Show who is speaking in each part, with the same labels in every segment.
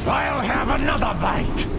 Speaker 1: I'll have another bite!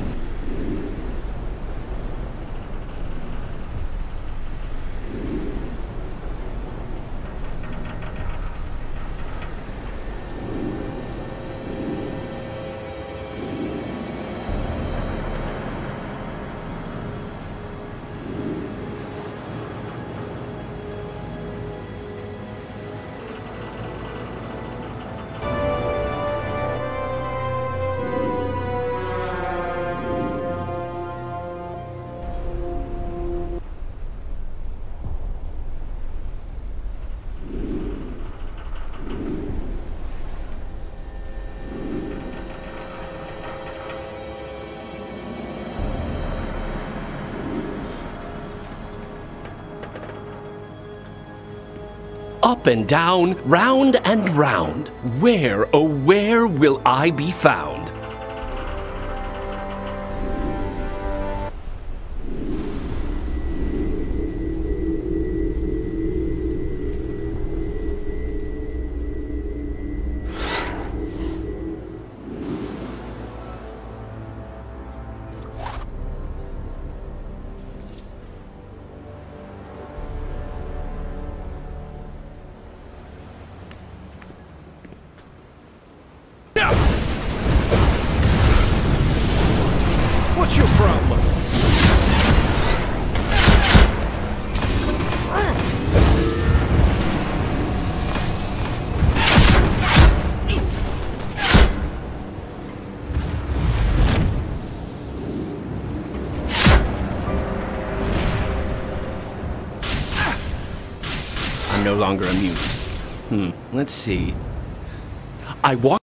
Speaker 2: Up and down, round and round, where, oh where will I be found?
Speaker 1: What's your problem?
Speaker 2: I'm no longer amused. Let's see. I walk